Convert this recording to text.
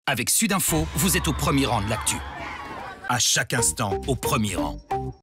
Avec Sudinfo, vous êtes au premier rang de l'actu. À chaque instant, au premier rang.